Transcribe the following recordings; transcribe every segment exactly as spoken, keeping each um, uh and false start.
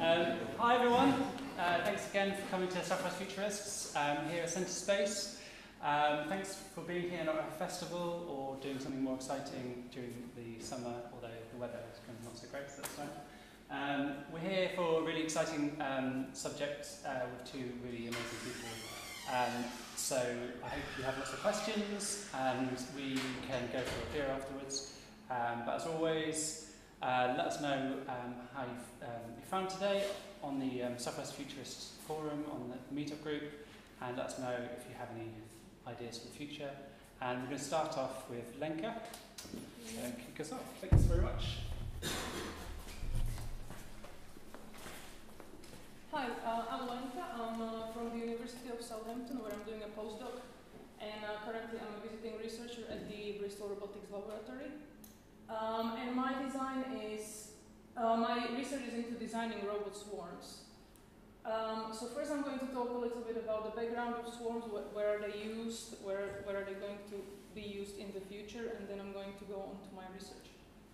Um, hi everyone, uh, thanks again for coming to Southwest Futurists um, here at Centre Space. Um, thanks for being here at our festival or doing something more exciting during the summer, although the weather is kind of not so great, so that's fine. Um, we're here for a really exciting um, subject uh, with two really amazing people. Um, so I hope you have lots of questions and we can go for a beer afterwards. Um, but as always, uh, let us know um, how you've, um, you found today on the um, Southwest Futurists Forum, on the meetup group, and let us know if you have any ideas for the future. And we're going to start off with Lenka. So kick us off. Thanks very much. Hi, uh, I'm Lenka. I'm uh, from the University of Southampton, where I'm doing a postdoc, and uh, currently I'm a visiting researcher at the Bristol Robotics Laboratory. Um, and my design is, uh, my research is into designing robot swarms. Um, so first I'm going to talk a little bit about the background of swarms, wh where are they used, where, where are they going to be used in the future, and then I'm going to go on to my research.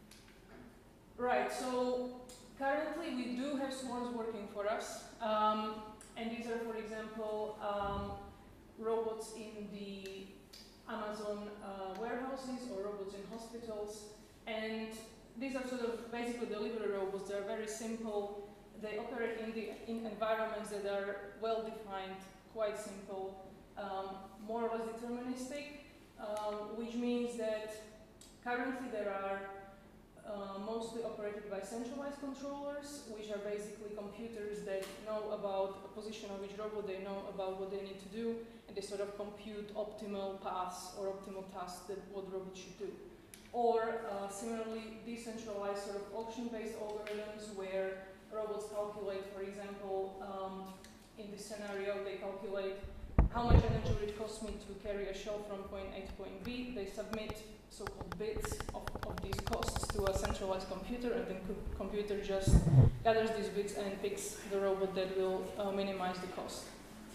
Right, so currently we do have swarms working for us, um, and these are, for example, um, robots in the Amazon uh, warehouses or robots in hospitals. And these are sort of basically delivery robots. They're very simple. They operate in the in environments that are well defined, quite simple, um, more or less deterministic, um, which means that currently there are uh, mostly operated by centralized controllers, which are basically computers that know about the position of each robot, they know about what they need to do, and they sort of compute optimal paths or optimal tasks that what robots should do. Or uh, similarly, decentralized sort of auction-based algorithms where robots calculate, for example, um, in this scenario, they calculate how much energy would it cost me to carry a shell from point A to point B. They submit so-called bits of, of these costs to a centralized computer, and then the computer just gathers these bits and picks the robot that will uh, minimize the cost.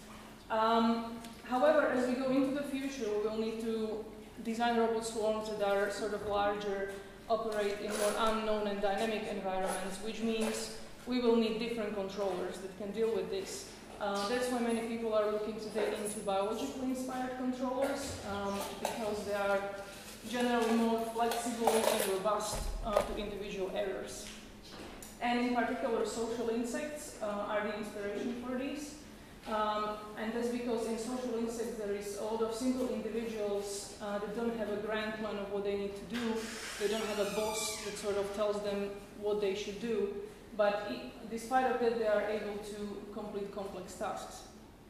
Um, however, as we go into the future, we will need to design robot swarms that are sort of larger, operate in more unknown and dynamic environments, which means we will need different controllers that can deal with this. Uh, that's why many people are looking today into biologically inspired controllers, um, because they are generally more flexible and robust uh, to individual errors. And in particular, social insects uh, are the inspiration for these. Um, and that's because in social insects there is a lot of simple individuals uh, that don't have a grand plan of what they need to do. They don't have a boss that sort of tells them what they should do. But it, despite of that, they are able to complete complex tasks.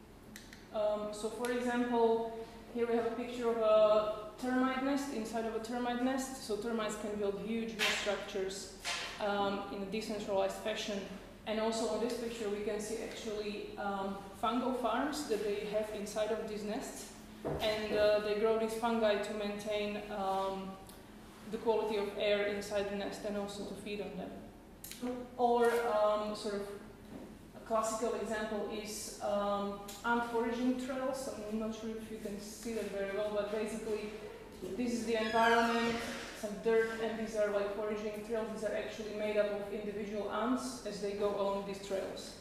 Um, so for example, here we have a picture of a termite nest inside of a termite nest. So termites can build huge, huge structures um, in a decentralized fashion. And also on this picture we can see actually um, fungal farms that they have inside of these nests. And uh, they grow these fungi to maintain um, the quality of air inside the nest and also to feed on them. Or um, sort of a classical example is um, ant foraging trails. I'm not sure if you can see that very well, but basically this is the environment, some dirt, and these are like foraging trails. These are actually made up of individual ants as they go along these trails.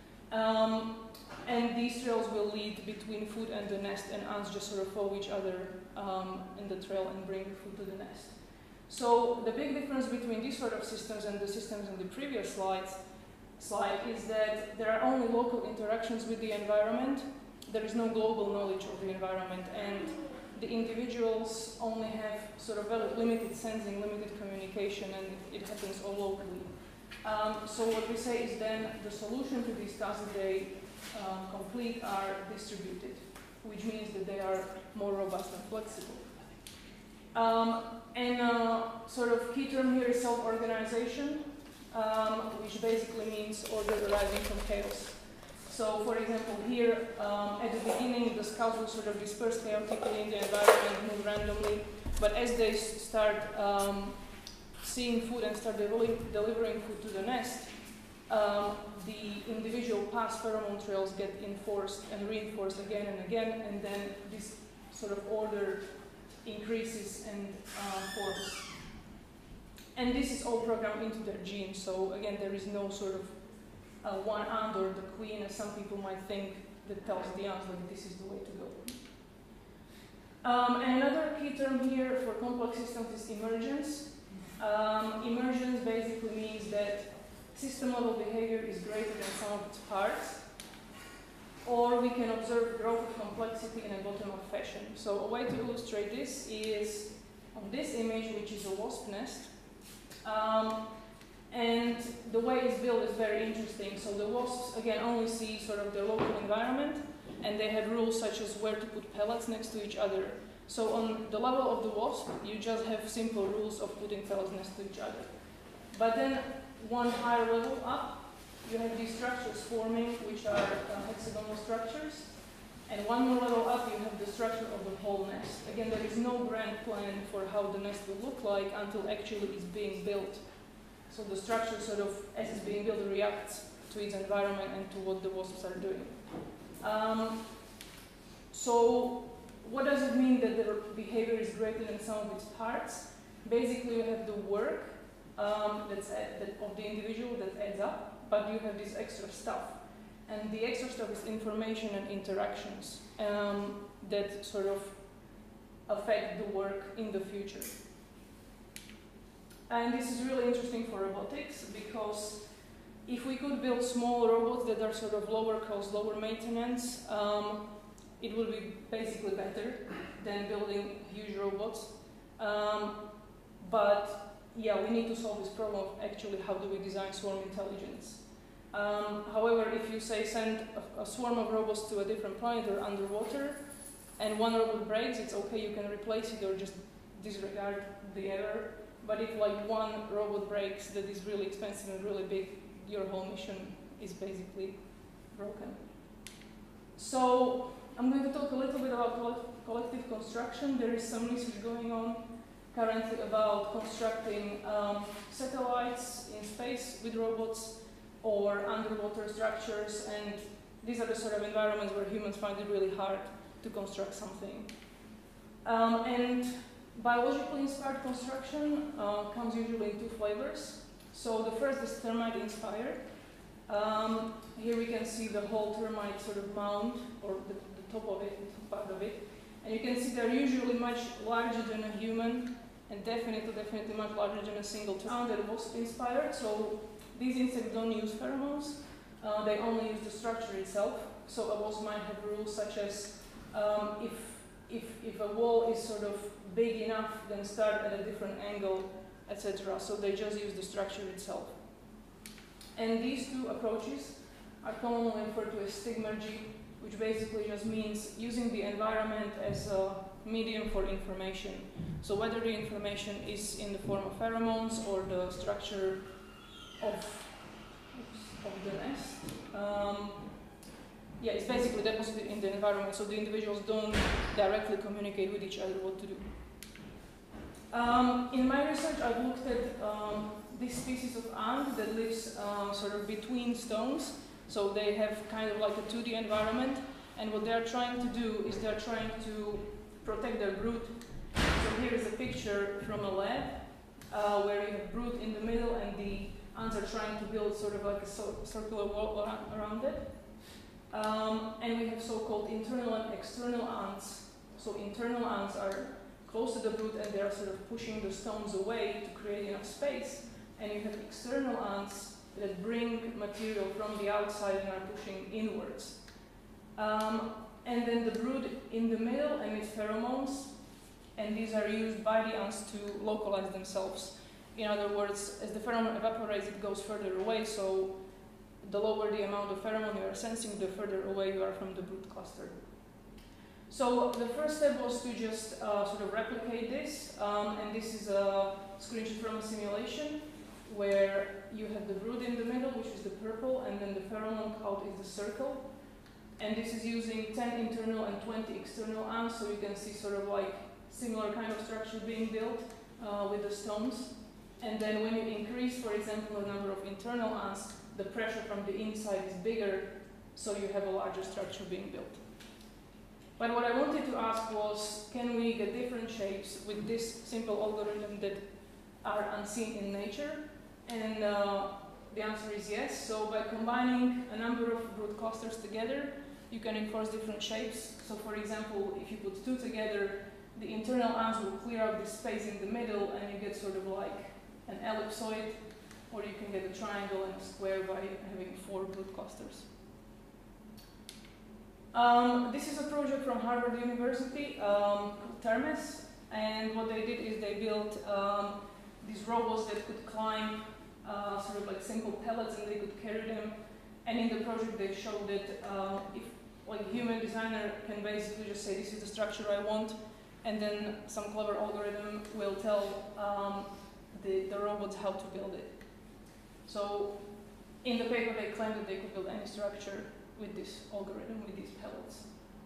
Um, and these trails will lead between food and the nest, and ants just sort of follow each other um, in the trail and bring the food to the nest. So the big difference between these sort of systems and the systems in the previous slides, slide is that there are only local interactions with the environment. There is no global knowledge of the environment, and the individuals only have sort of very limited sensing, limited communication, and it, it happens all locally. Um, so what we say is then the solution to these tasks that they uh, complete are distributed, which means that they are more robust and flexible. Um, and uh, sort of key term here is self-organization, um, which basically means order arising from chaos. So, for example, here um, at the beginning, the scouts will sort of disperse chaotically in the environment, move randomly. But as they start um, seeing food and start delivering, delivering food to the nest, um, the individual past pheromone trails get enforced and reinforced again and again, and then this sort of order increases and uh, forms. And this is all programmed into their genes. So again, there is no sort of uh, one ant or the queen, as some people might think, that tells the ant that this is the way to go. Um, and another key term here for complex systems is emergence. Um, emergence basically means that system level behavior is greater than some of its parts, or we can observe growth of complexity in a bottom-up fashion. So a way to illustrate this is on this image, which is a wasp nest. Um, and the way it's built is very interesting. So the wasps, again, only see sort of their local environment, and they have rules such as where to put pellets next to each other. So on the level of the wasp, you just have simple rules of putting pellets next to each other. But then one higher level up, you have these structures forming, which are uh, hexagonal structures. And one more level up, you have the structure of the whole nest. Again, there is no grand plan for how the nest will look like until actually it's being built. So the structure sort of, as it's being built, reacts to its environment and to what the wasps are doing. Um, so what does it mean that the behavior is greater than some of its parts? Basically, you have the work um, that's at, that of the individual that adds up, but you have this extra stuff. And the extra stuff is information and interactions um, that sort of affect the work in the future. And this is really interesting for robotics, because if we could build small robots that are sort of lower cost, lower maintenance, um, it would be basically better than building huge robots. Um, but yeah, we need to solve this problem of actually how do we design swarm intelligence. Um, however, if you say send a, a swarm of robots to a different planet or underwater, and one robot breaks, it's okay, you can replace it or just disregard the error. But if like one robot breaks that is really expensive and really big, your whole mission is basically broken. So I'm going to talk a little bit about collective construction. There is some research going on currently about constructing um, satellites in space with robots, or underwater structures, and these are the sort of environments where humans find it really hard to construct something. Um, and biologically inspired construction uh, comes usually in two flavors. So the first is termite inspired. Um, here we can see the whole termite sort of mound, or the, the top of it, the part of it. And you can see they're usually much larger than a human, and definitely, definitely much larger than a single termite. They're wasp inspired, so these insects don't use pheromones, uh, they only use the structure itself. So a wasp might have rules such as um, if, if, if a wall is sort of big enough, then start at a different angle, et cetera. So they just use the structure itself. And these two approaches are commonly referred to as stigmergy, which basically just means using the environment as a medium for information. So whether the information is in the form of pheromones or the structure of, oops, of the nest. Um, yeah, it's basically deposited in the environment, so the individuals don't directly communicate with each other what to do. Um, in my research, I've looked at um, this species of ant that lives um, sort of between stones. So they have kind of like a two D environment, and what they're trying to do is they're trying to protect their brood. So here is a picture from a lab uh, where you have brood in the middle, and the ants are trying to build sort of like a so circular wall around it. Um, and we have so-called internal and external ants. So internal ants are close to the brood, and they are sort of pushing the stones away to create enough space. And you have external ants that bring material from the outside and are pushing inwards. Um, and then the brood in the middle emits pheromones, and these are used by the ants to localize themselves. In other words, as the pheromone evaporates, it goes further away, so the lower the amount of pheromone you are sensing, the further away you are from the brood cluster. So the first step was to just uh, sort of replicate this, um, and this is a screenshot from a simulation where you have the brood in the middle, which is the purple, and then the pheromone cloud is the circle. And this is using ten internal and twenty external ants, so you can see sort of like similar kind of structure being built uh, with the stones. And then when you increase, for example, the number of internal ants, the pressure from the inside is bigger, so you have a larger structure being built. But what I wanted to ask was, can we get different shapes with this simple algorithm that are unseen in nature? And uh, the answer is yes. So by combining a number of broadcasters together, you can enforce different shapes. So for example, if you put two together, the internal arms will clear out the space in the middle and you get sort of like an ellipsoid, or you can get a triangle and a square by having four broadcasters. Um, this is a project from Harvard University um, called Termes, and what they did is they built um, these robots that could climb uh, sort of like simple pellets and they could carry them. And in the project they showed that uh, if like a human designer can basically just say this is the structure I want, and then some clever algorithm will tell um, the, the robots how to build it. So in the paper they claimed that they could build any structure with this algorithm, with these pellets.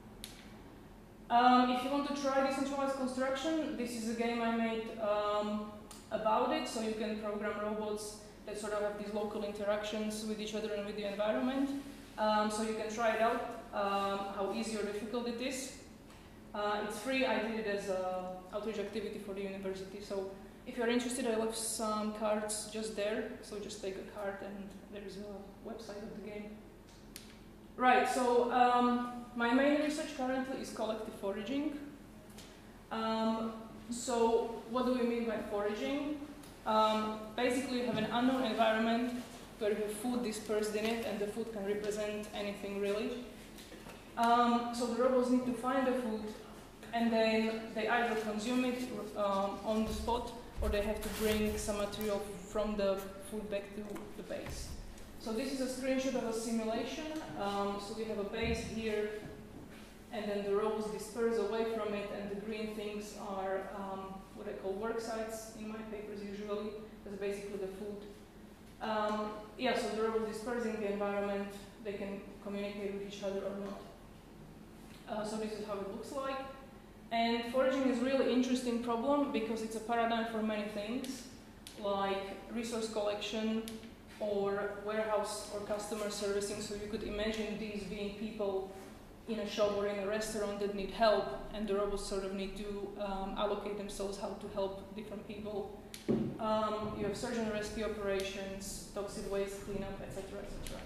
Um, if you want to try decentralized construction, this is a game I made um, about it, so you can program robots that sort of have these local interactions with each other and with the environment. Um, so you can try it out, um, how easy or difficult it is. Uh, it's free. I did it as an outreach activity for the university. So if you're interested, I left some cards just there. So just take a card and there's a website of the game. Right, so um, my main research currently is collective foraging. Um, so what do we mean by foraging? Um, basically you have an unknown environment where you have food dispersed in it, and the food can represent anything really. Um, so the robots need to find the food, and then they either consume it um, on the spot, or they have to bring some material from the food back to the base. So this is a screenshot of a simulation. Um, so we have a base here, and then the robots disperse away from it, and the green things are um, what I call work sites in my papers usually. That's basically the food. Um, yeah, so the robots disperse in the environment. They can communicate with each other or not. Uh, so this is how it looks like. And foraging is a really interesting problem because it's a paradigm for many things, like resource collection, or warehouse or customer servicing. So you could imagine these being people in a shop or in a restaurant that need help, and the robots sort of need to um, allocate themselves how to help different people. Um, you have search and rescue operations, toxic waste cleanup, et cetera, et cetera.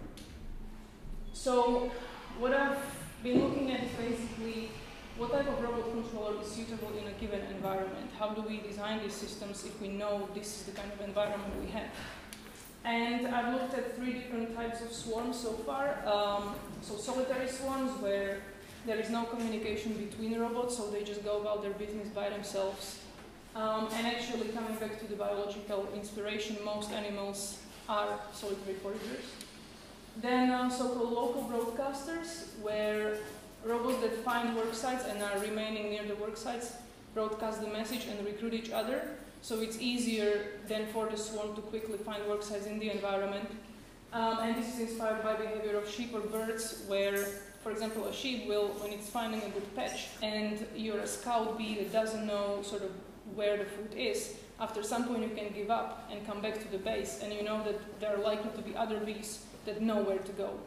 So what I've been looking at is basically what type of robot controller is suitable in a given environment. How do we design these systems if we know this is the kind of environment we have? And I've looked at three different types of swarms so far. Um, so solitary swarms, where there is no communication between robots, so they just go about their business by themselves. Um, and actually, coming back to the biological inspiration, most animals are solitary foragers. Then uh, so-called local broadcasters, where robots that find work sites and are remaining near the work sites broadcast the message and recruit each other. So it's easier than for the swarm to quickly find work sites in the environment. Um, and this is inspired by behavior of sheep or birds, where, for example, a sheep will, when it's finding a good patch, and you're a scout bee that doesn't know sort of where the food is, after some point you can give up and come back to the base, and you know that there are likely to be other bees that know where to go.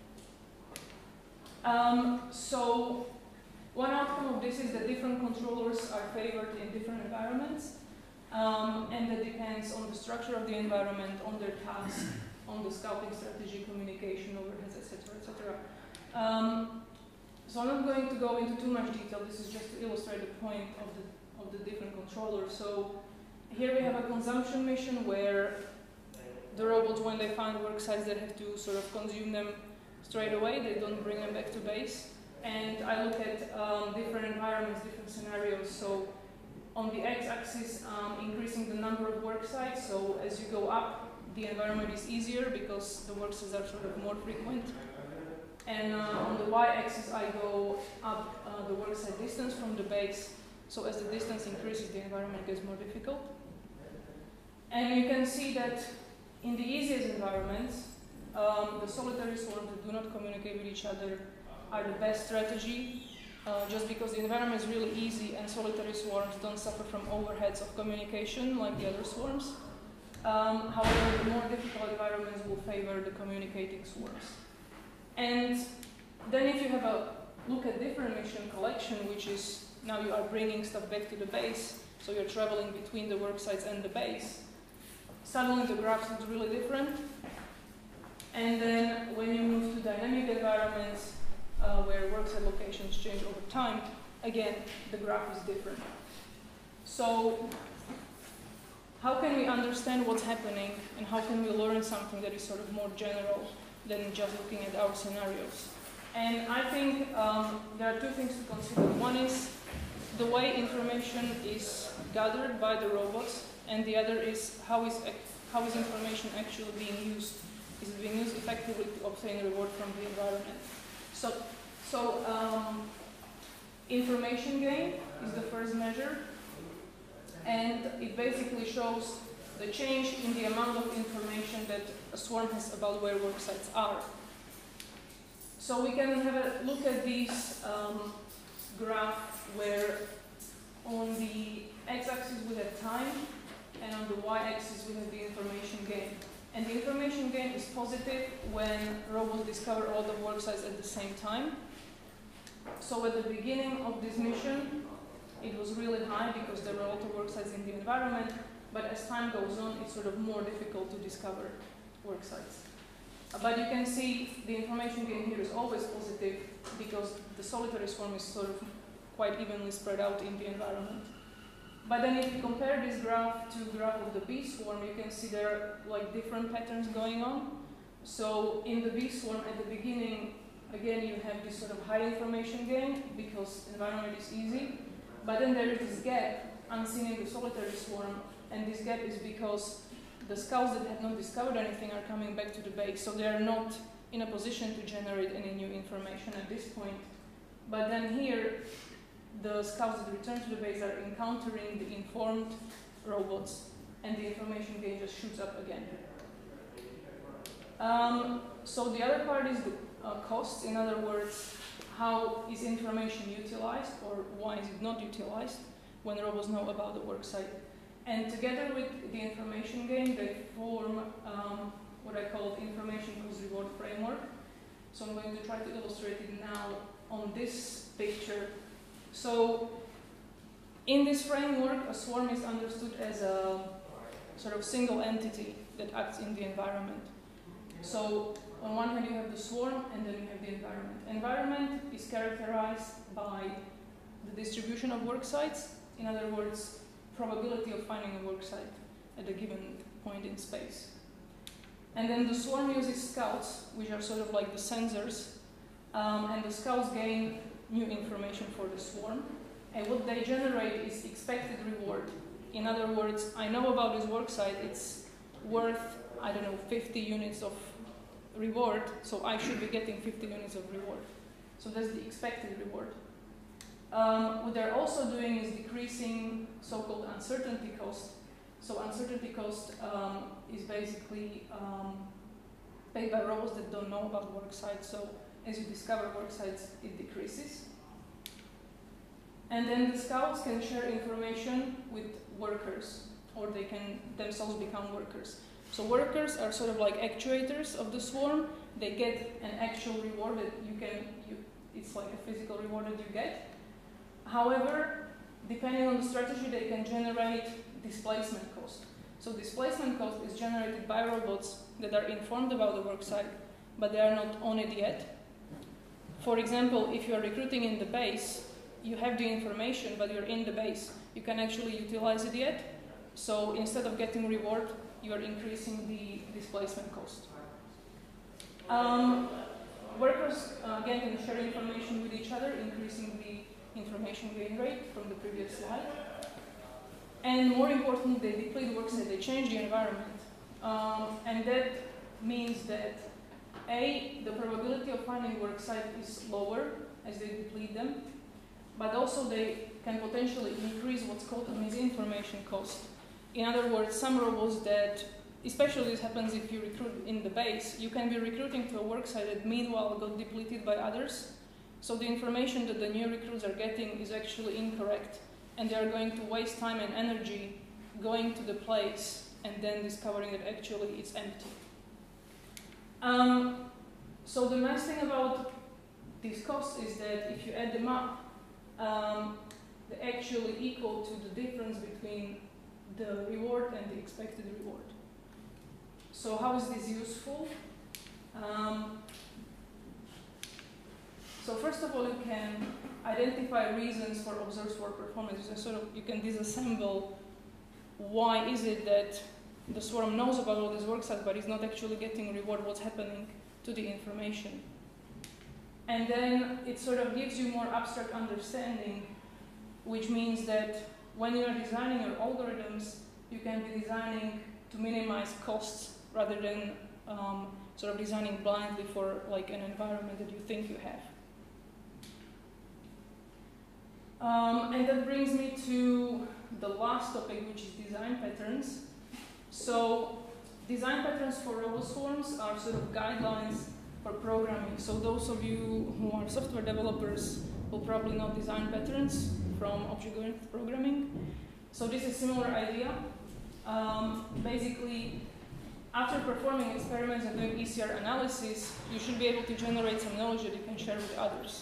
Um, so one outcome of this is that different controllers are favored in different environments. Um, and that depends on the structure of the environment, on their task, on the scouting strategy, communication, overheads, et cetera, et cetera. Um, so I'm not going to go into too much detail. This is just to illustrate the point of the of the different controllers. So here we have a consumption mission where the robots, when they find work sites, they have to sort of consume them straight away. They don't bring them back to base. And I look at um, different environments, different scenarios. So on the x-axis, um, increasing the number of work sites. So as you go up, the environment is easier because the work sites are sort of more frequent. And uh, on the y-axis, I go up uh, the work site distance from the base. So as the distance increases, the environment gets more difficult. And you can see that in the easiest environments, um, the solitary swarms that do not communicate with each other are the best strategy. Uh, just because the environment is really easy and solitary swarms don't suffer from overheads of communication like the other swarms. Um, however, the more difficult environments will favor the communicating swarms. And then if you have a look at different mission collection, which is now you are bringing stuff back to the base, so you're traveling between the work sites and the base, suddenly the graph looks really different, And then when you move to dynamic environments, uh, where worksite locations change over time, again, the graph is different. So how can we understand what's happening, and how can we learn something that is sort of more general than just looking at our scenarios? And I think um, there are two things to consider. One is the way information is gathered by the robots, and the other is how is, how is information actually being used. Is it being used effectively to obtain reward from the environment? So, so um, information gain is the first measure, and it basically shows the change in the amount of information that a swarm has about where work sites are. So we can have a look at this um, graph where on the x-axis we have time, and on the y-axis we have the information gain. And the information gain is positive when robots discover all the work sites at the same time. So at the beginning of this mission, it was really high because there were a lot of work sites in the environment, but as time goes on, it's sort of more difficult to discover work sites. Uh, but you can see the information gain here is always positive because the solitary swarm is sort of quite evenly spread out in the environment. But then if you compare this graph to the graph of the bee swarm, you can see there are like different patterns going on. So in the bee swarm at the beginning, again, you have this sort of high information gain because environment is easy. But then there is this gap unseen in the solitary swarm, and this gap is because the scouts that have not discovered anything are coming back to the base, so they are not in a position to generate any new information at this point. But then here, the scouts that return to the base are encountering the informed robots, and the information gain just shoots up again. Um, so the other part is the uh, costs. In other words, how is information utilized, or why is it not utilized when robots know about the work site? And together with the information gain, they form um, what I call information cost reward framework. So I'm going to try to illustrate it now on this picture. So in this framework, a swarm is understood as a sort of single entity that acts in the environment. So on one hand you have the swarm, and then you have the environment. Environment is characterized by the distribution of work sites. In other words, probability of finding a work site at a given point in space. And then the swarm uses scouts, which are sort of like the sensors, um, and the scouts gain new information for the swarm. And what they generate is expected reward. In other words, I know about this work site, it's worth, I don't know, fifty units of reward, so I should be getting fifty units of reward. So that's the expected reward. Um, what they're also doing is decreasing so-called uncertainty cost. So uncertainty cost um, is basically um, paid by robots that don't know about work sites. So as you discover work sites, it decreases. And then the scouts can share information with workers, or they can themselves become workers. So workers are sort of like actuators of the swarm. They get an actual reward that you can, you, it's like a physical reward that you get. However, depending on the strategy, they can generate displacement cost. So displacement cost is generated by robots that are informed about the work site, but they are not on it yet. For example, if you are recruiting in the base, you have the information, but you're in the base. You can actually utilize it yet. So instead of getting reward, you are increasing the displacement cost. Um, workers, uh, again, can share information with each other, increasing the information gain rate from the previous slide. And more importantly, they deplete work site, they change the environment. Um, and that means that A, the probability of finding work site is lower as they deplete them, but also they can potentially increase what's called a misinformation cost. In other words, some robots that, especially this happens if you recruit in the base, you can be recruiting to a work site that meanwhile got depleted by others. So the information that the new recruits are getting is actually incorrect, and they are going to waste time and energy going to the place and then discovering that actually it's empty. Um, so the nice thing about these costs is that if you add them up, um, they're actually equal to the difference between the reward and the expected reward. So how is this useful? first of all, you can identify reasons for observed swarm performance. So sort of you can disassemble why is it that the swarm knows about all these work sites but is not actually getting reward what's happening to the information. And then it sort of gives you more abstract understanding, which means that when you are designing your algorithms, you can be designing to minimize costs rather than um, sort of designing blindly for like an environment that you think you have. Um, and that brings me to the last topic, which is design patterns. So design patterns for RoboSwarms are sort of guidelines for programming. So those of you who are software developers will probably know design patterns from object-oriented programming. So this is a similar idea. Um, basically, after performing experiments and doing E C R analysis, you should be able to generate some knowledge that you can share with others.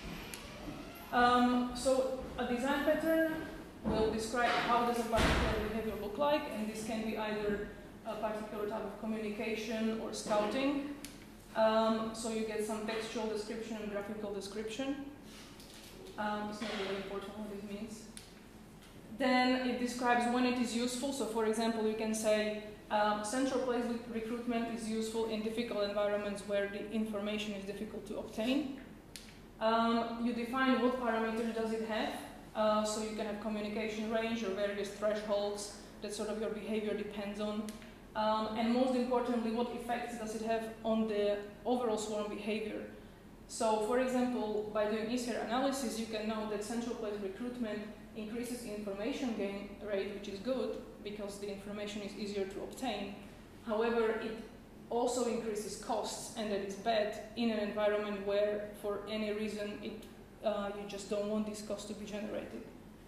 Um, so a design pattern will describe how does a particular behavior look like, and this can be either a particular type of communication or scouting. Um, so you get some textual description and graphical description. Um, it's not really important what this means. Then it describes when it is useful. So for example, you can say um, central place recruitment is useful in difficult environments where the information is difficult to obtain. Um, you define what parameters does it have. Uh, so you can have communication range or various thresholds that sort of your behavior depends on. Um, and most importantly, what effects does it have on the overall swarm behavior? So for example, by doing E C R analysis, you can know that central place recruitment increases information gain rate, which is good because the information is easier to obtain. However, it also increases costs, and that is bad in an environment where for any reason it, uh, you just don't want these costs to be generated.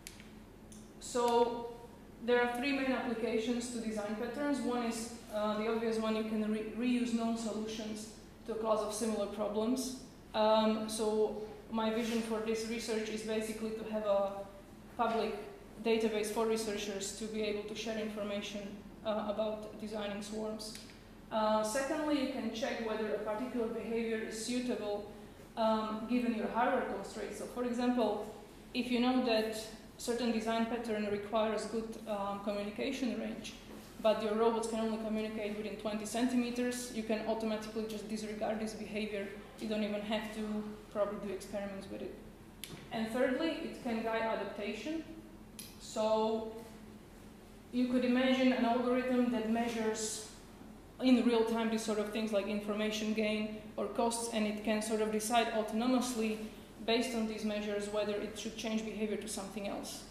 So there are three main applications to design patterns. One is uh, the obvious one, you can re reuse known solutions to a class of similar problems. Um, so my vision for this research is basically to have a public database for researchers to be able to share information uh, about designing swarms. Uh, secondly, you can check whether a particular behavior is suitable um, given your hardware constraints. So for example, if you know that certain design pattern requires good um, communication range, but your robots can only communicate within twenty centimeters, you can automatically just disregard this behavior. You don't even have to probably do experiments with it. And thirdly, it can guide adaptation. So you could imagine an algorithm that measures in real time these sort of things like information gain or costs, and it can sort of decide autonomously based on these measures whether it should change behavior to something else.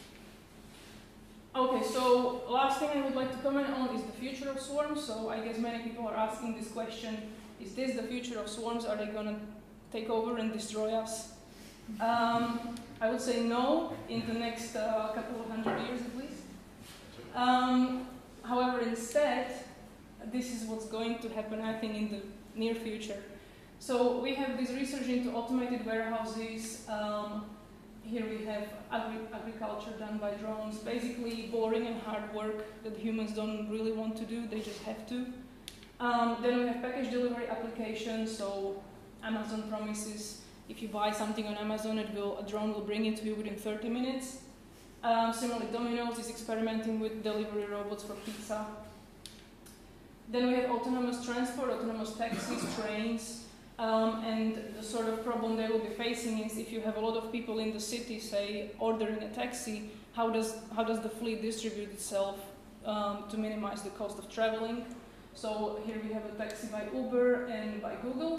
Okay, so last thing I would like to comment on is the future of swarms. So I guess many people are asking this question, is this the future of swarms? Are they going to take over and destroy us? Um, I would say no, in the next uh, couple of hundred years at least. Um, however, instead, this is what's going to happen, I think, in the near future. So we have this research into automated warehouses. Um, here we have agri agriculture done by drones, basically boring and hard work that humans don't really want to do, they just have to. Um, then we have package delivery applications, so Amazon promises if you buy something on Amazon, it will, a drone will bring it to you within thirty minutes. Um, similarly, Domino's is experimenting with delivery robots for pizza. Then we have autonomous transport, autonomous taxis, trains, um, and the sort of problem they will be facing is if you have a lot of people in the city, say, ordering a taxi, how does, how does the fleet distribute itself um, to minimize the cost of traveling? So here we have a taxi by Uber and by Google.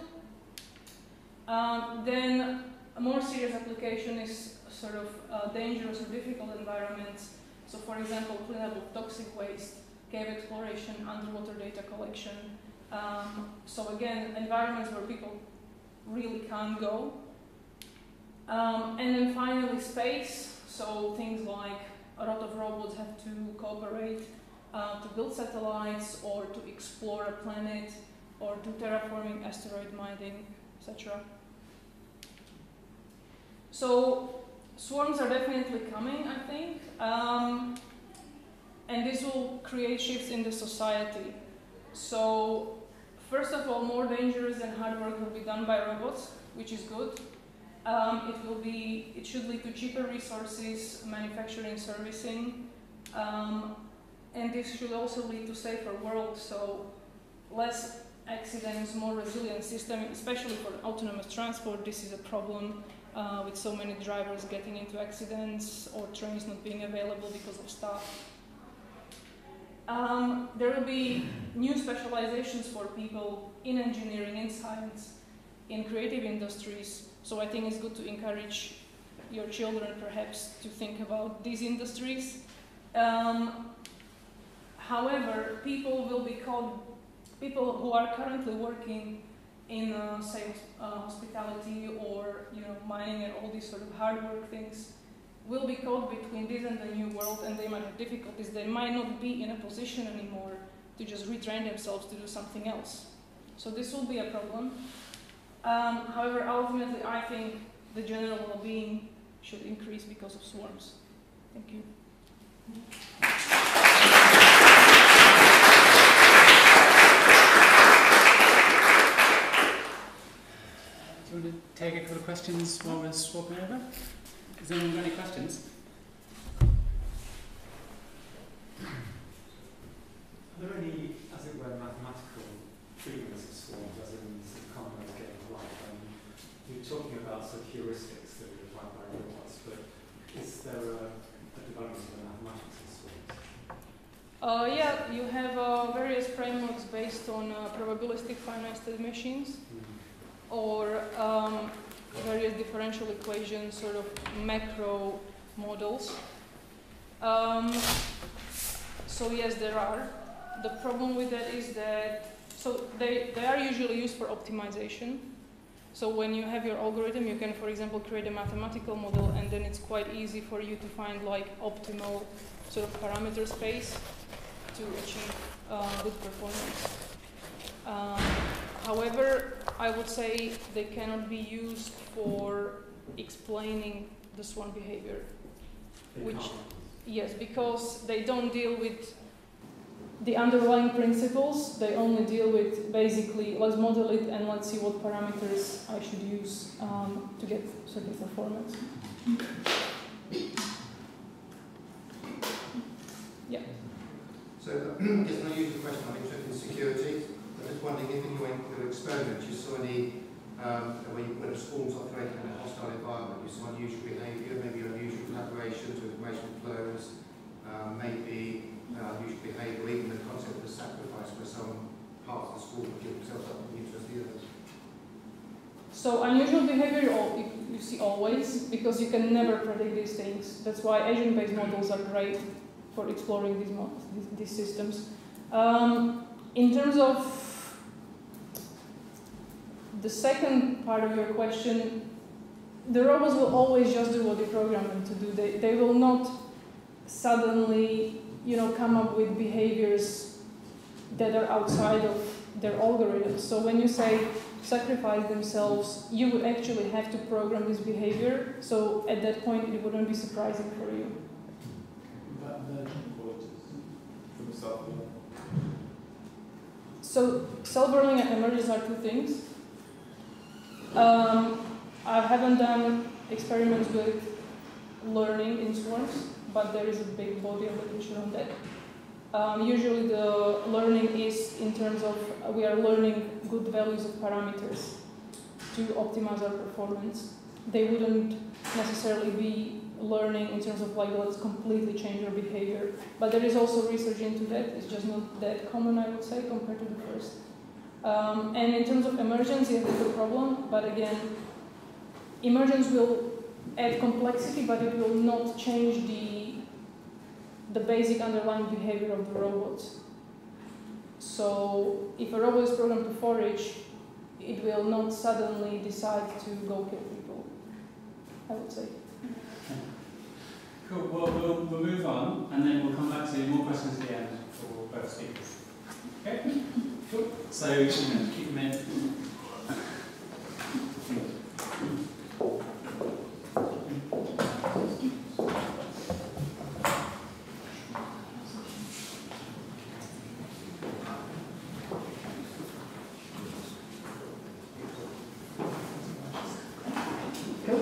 Um, then a more serious application is sort of uh, dangerous or difficult environments. So for example, cleanup of toxic waste, cave exploration, underwater data collection. Um, so again, environments where people really can't go. Um, and then finally space, so things like a lot of robots have to cooperate uh, to build satellites or to explore a planet or do terraforming, asteroid mining, et cetera. So swarms are definitely coming, I think. Um, And this will create shifts in the society. So, first of all, more dangerous and hard work will be done by robots, which is good. Um, it will be, it should lead to cheaper resources, manufacturing, servicing, um, and this should also lead to safer world, so less accidents, more resilient system, especially for autonomous transport. This is a problem uh, with so many drivers getting into accidents or trains not being available because of staff. Um, there will be new specializations for people in engineering, in science, in creative industries. So I think it's good to encourage your children perhaps to think about these industries. Um, however, people will be called, people who are currently working in, uh, say, uh, hospitality or you know mining and all these sort of hard work things, will be caught between this and the new world, and they might have difficulties. They might not be in a position anymore to just retrain themselves to do something else. So this will be a problem. Um, however, ultimately, I think the general well-being should increase because of swarms. Thank you. Do you want to take a couple of questions while we're swapping over? Has anyone got any questions? Are there any, as it were, mathematical treatments of swarms, as in sort of common way of getting life? Um, you're talking about sort of heuristics that are applied by robots, but is there a, a development of the mathematics of swarms? Uh, yeah, you have uh, various frameworks based on uh, probabilistic finite state machines, mm. or um, various differential equations, sort of macro models. Um, so yes, there are. The problem with that is that, so they, they are usually used for optimization. So when you have your algorithm, you can, for example, create a mathematical model, and then it's quite easy for you to find like optimal sort of parameter space to achieve uh, good performance. Um, however, I would say they cannot be used for explaining the swarm behavior. They which, can't. yes, because they don't deal with the underlying principles. They only deal with basically, let's model it and let's see what parameters I should use um, to get certain performance. Yeah. So, uh, just an unusual question. I'm interested in security. I'm just wondering if in your, your experiment you saw any, um, when, you, when a swarm's operating in a hostile environment, you saw unusual behaviour, maybe unusual collaborations or information flows, um, maybe uh, unusual behaviour, even the concept of sacrifice where some parts of the swarm would give themselves up in the interest of the others. So unusual behavior you, you see always, because you can never predict these things. That's why agent-based models are great for exploring these, these, these systems. Um, in terms of the second part of your question, the robots will always just do what you program them to do. They, they will not suddenly, you know, come up with behaviors that are outside of their algorithms. So when you say sacrifice themselves, you would actually have to program this behavior. So at that point, it wouldn't be surprising for you. From self-learning. So self-learning and emergence are two things. Um, I haven't done experiments with learning in swarms, but there is a big body of literature on that. Um, usually the learning is in terms of uh, we are learning good values of parameters to optimize our performance. They wouldn't necessarily be learning in terms of like let's completely change your behavior. But there is also research into that. It's just not that common, I would say, compared to the first. Um, and in terms of emergence, yes, it's a problem. But again, emergence will add complexity, but it will not change the the basic underlying behavior of the robots. So if a robot is programmed to forage, it will not suddenly decide to go kill people, I would say. Cool, well, we'll, we'll move on, and then we'll come back to more questions at the end for both speakers. Okay? Cool. So, you know, keep them in. Cool.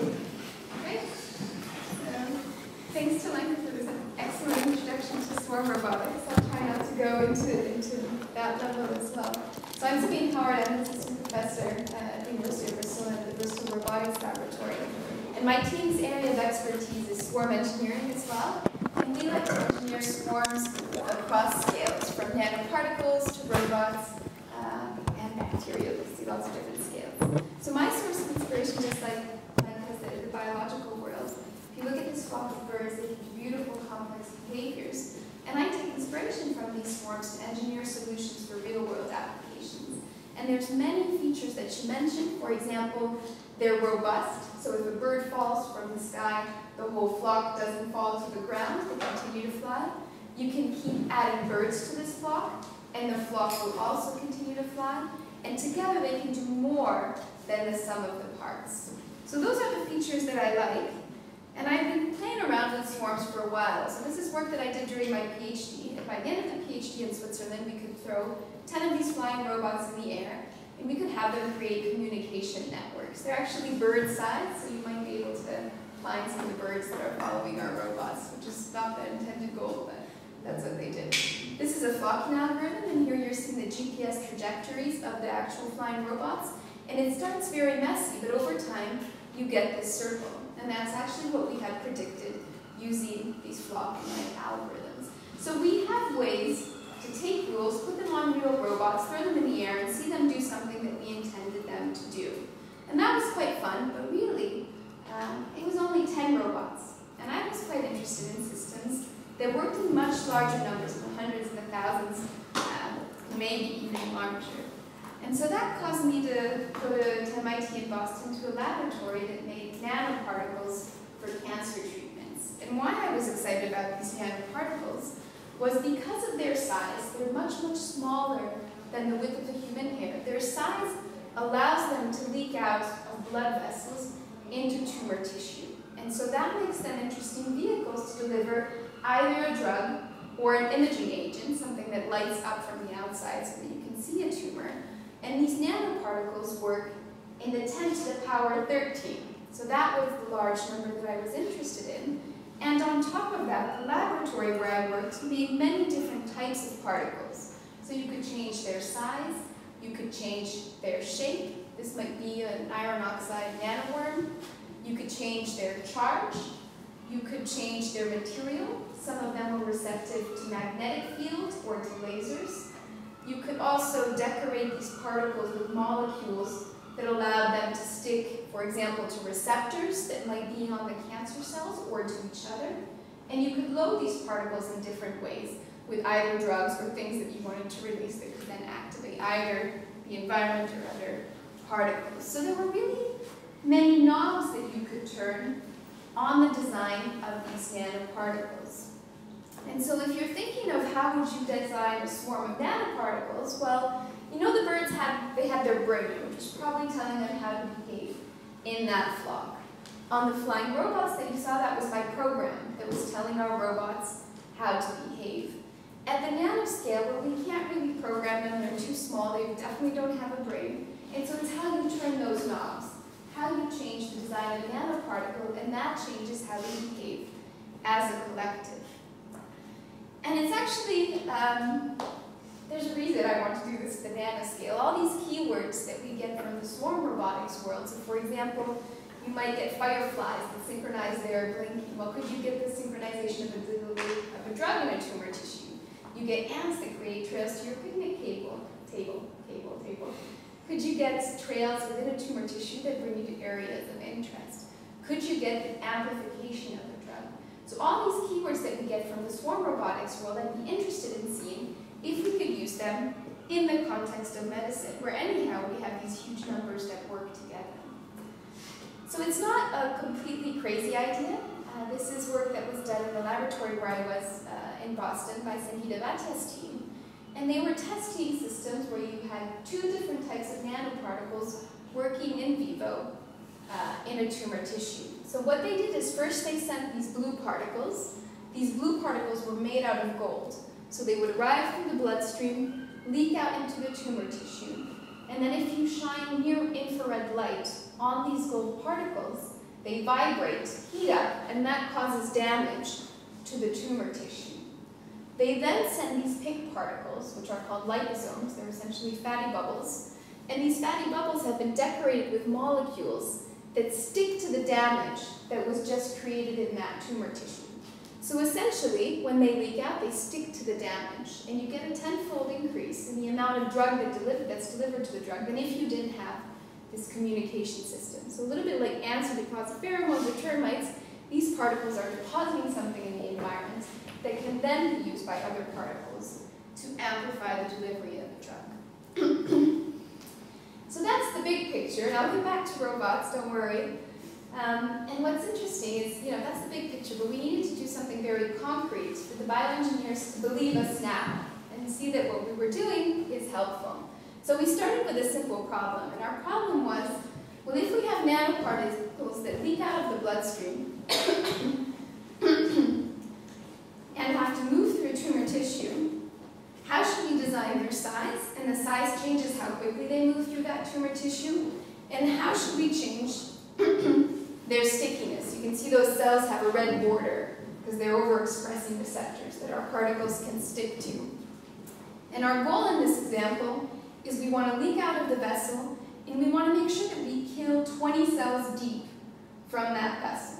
Bard. I'm an assistant professor at the University of Bristol at the Bristol Robotics Laboratory. And my team's area of expertise is swarm engineering as well. And we like to engineer swarms across scales, from nanoparticles to robots uh, and bacteria. We see lots of different scales. So my source of inspiration, just like, like the, the biological world, if you look at this flock of birds, they have beautiful, complex behaviors. And I take inspiration from these swarms to engineer solutions for real-world applications. And there's many features that you mentioned. For example, they're robust. So if a bird falls from the sky, the whole flock doesn't fall to the ground. They continue to fly. You can keep adding birds to this flock, and the flock will also continue to fly. And together they can do more than the sum of the parts. So those are the features that I like. And I've been playing around with swarms for a while. So this is work that I did during my PhD. And by the end of the PhD in Switzerland, we could throw ten of these flying robots in the air, and we could have them create communication networks. They're actually bird-sized, so you might be able to find some of the birds that are following our robots, which is not the intended goal, but that's what they did. This is a flocking algorithm, and here you're seeing the G P S trajectories of the actual flying robots. And it starts very messy, but over time, you get this circle. And that's actually what we had predicted using these flocking-like algorithms. So we have ways to take rules, put them on real robots, throw them in the air, and see them do something that we intended them to do. And that was quite fun, but really, um, it was only ten robots. And I was quite interested in systems that worked in much larger numbers, in the hundreds and the thousands, uh, maybe even larger. And so that caused me to go to M I T in Boston to a laboratory that made nanoparticles for cancer treatments. And why I was excited about these nanoparticles was because of their size. They're much, much smaller than the width of the human hair. Their size allows them to leak out of blood vessels into tumor tissue. And so that makes them interesting vehicles to deliver either a drug or an imaging agent, something that lights up from the outside so that you can see a tumor. And these nanoparticles work in the ten to the power thirteen. So that was the large number that I was interested in. And on top of that, the laboratory where I worked made many different types of particles. So you could change their size, you could change their shape. This might be an iron oxide nanoworm. You could change their charge. You could change their material. Some of them were receptive to magnetic fields or to lasers. You could also decorate these particles with molecules that allowed them to stick, for example, to receptors that might be on the cancer cells or to each other. And you could load these particles in different ways with either drugs or things that you wanted to release that could then activate either the environment or other particles. So there were really many knobs that you could turn on the design of these nanoparticles. And so if you're thinking of how would you design a swarm of nanoparticles, well, you know the birds had, they had their brain, which is probably telling them how to behave in that flock. On the flying robots that you saw, that was my program that was telling our robots how to behave. At the nanoscale, well, we can't really program them, they're too small, they definitely don't have a brain. And so it's how you turn those knobs, how you change the design of a nanoparticle, and that changes how we behave as a collective. And it's actually, um, there's a reason I want to do this at the nanoscale. All these keywords that we get from the swarm robotics world. So for example, you might get fireflies that synchronize their blinking. Well, could you get the synchronization of a delivery of a drug in a tumor tissue? You get ants that create trails to your picnic table, table, table, table. Could you get trails within a tumor tissue that bring you to areas of interest? Could you get the amplification of a drug? So all these keywords that we get from the swarm robotics world, I'd be interested in seeing if we could use them in the context of medicine, where anyhow we have these huge numbers that work together. So it's not a completely crazy idea. Uh, this is work that was done in the laboratory where I was uh, in Boston by Sangeeta Bhatta's team. And they were testing systems where you had two different types of nanoparticles working in vivo uh, in a tumor tissue. So what they did is first they sent these blue particles. These blue particles were made out of gold. So they would arrive through the bloodstream, leak out into the tumor tissue, and then if you shine near-infrared light on these gold particles, they vibrate, heat up, and that causes damage to the tumor tissue. They then send these pink particles, which are called liposomes, they're essentially fatty bubbles, And these fatty bubbles have been decorated with molecules that stick to the damage that was just created in that tumor tissue. So essentially, when they leak out, they stick to the damage, and you get a tenfold increase in the amount of drug that deliver, that's delivered to the drug than if you didn't have this communication system. So a little bit like ants who deposit pheromones or termites, these particles are depositing something in the environment that can then be used by other particles to amplify the delivery of the drug. So that's the big picture, and I'll get back to robots, don't worry. Um, and what's interesting is, you know, that's the big picture, but we needed to do something very concrete for the bioengineers to believe us now and see that what we were doing is helpful. So we started with a simple problem, and our problem was, well, if we have nanoparticles that leak out of the bloodstream and have to move through tumor tissue, how should we design their size? And the size changes how quickly they move through that tumor tissue. And how should we change their stickiness? You can see those cells have a red border because they're overexpressing receptors that our particles can stick to. And our goal in this example is we want to leak out of the vessel, and we want to make sure that we kill twenty cells deep from that vessel.